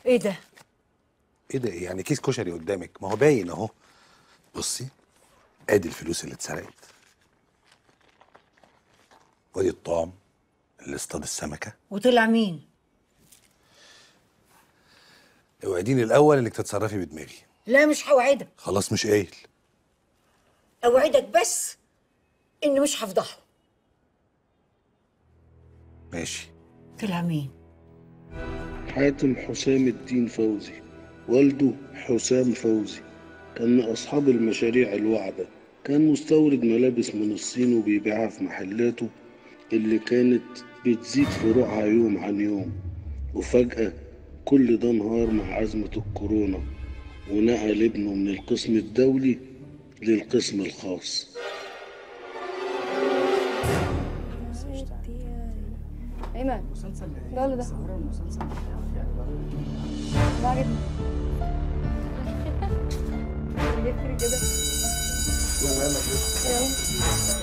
ايه ده؟ ايه ده؟ ايه يعني كيس كشري قدامك؟ ما هو باين اهو. بصي، ادي الفلوس اللي اتسرقت، وادي الطعم اللي اصطاد السمكه. وطلع مين؟ اوعديني الاول انك تتصرفي بدماغي. لا مش هوعدك. خلاص مش قايل. اوعدك بس اني مش هفضحه. ماشي. طلع مين؟ حاتم حسام الدين فوزي، والده حسام فوزي، كان من أصحاب المشاريع الواعدة. كان مستورد ملابس من الصين وبيبيعها في محلاته اللي كانت بتزيد فروعها يوم عن يوم. وفجأة كل ده انهار مع أزمة الكورونا، ونقل ابنه من القسم الدولي للقسم الخاص. ايمن يلا ده ده عجبني جبت كده يلا.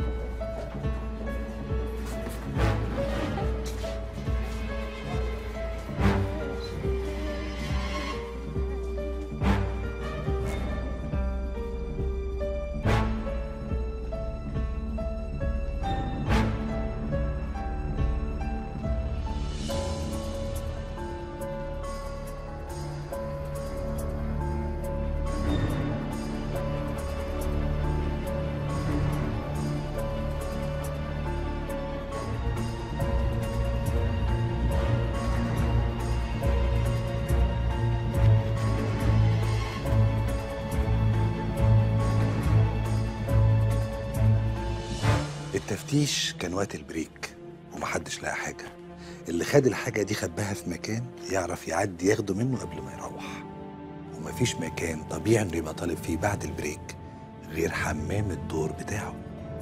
التفتيش كان وقت البريك ومحدش لقى حاجه. اللي خد الحاجه دي خباها في مكان يعرف يعدي ياخده منه قبل ما يروح. ومفيش مكان طبيعي انه يبقى طالب فيه بعد البريك غير حمام الدور بتاعه.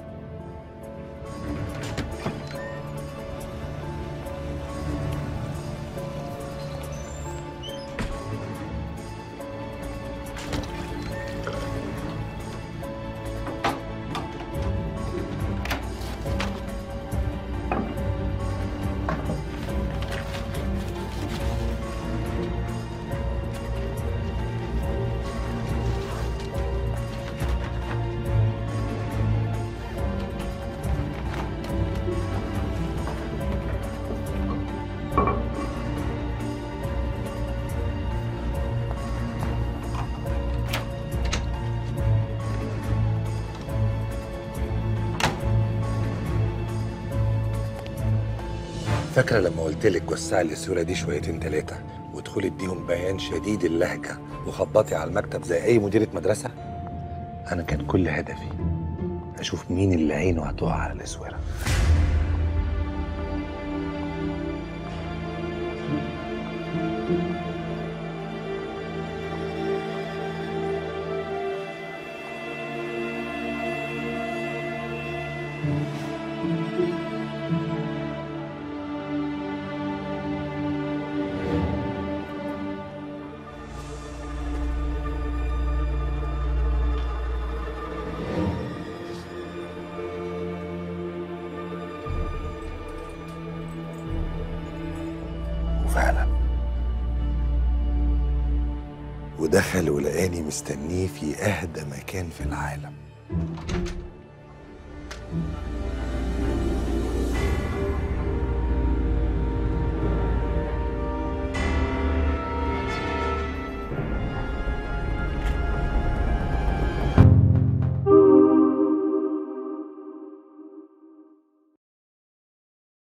فاكرة لما قلت لك وسعي لي الصورة دي شويتين تلاتة وادخلي اديهم بيان شديد اللهجة وخبطي على المكتب زي أي مديرة مدرسة؟ أنا كان كل هدفي أشوف مين اللي عينه هتقع على الأسورة. وفعلا ودخل ولقاني مستنيه في أهدى مكان في العالم.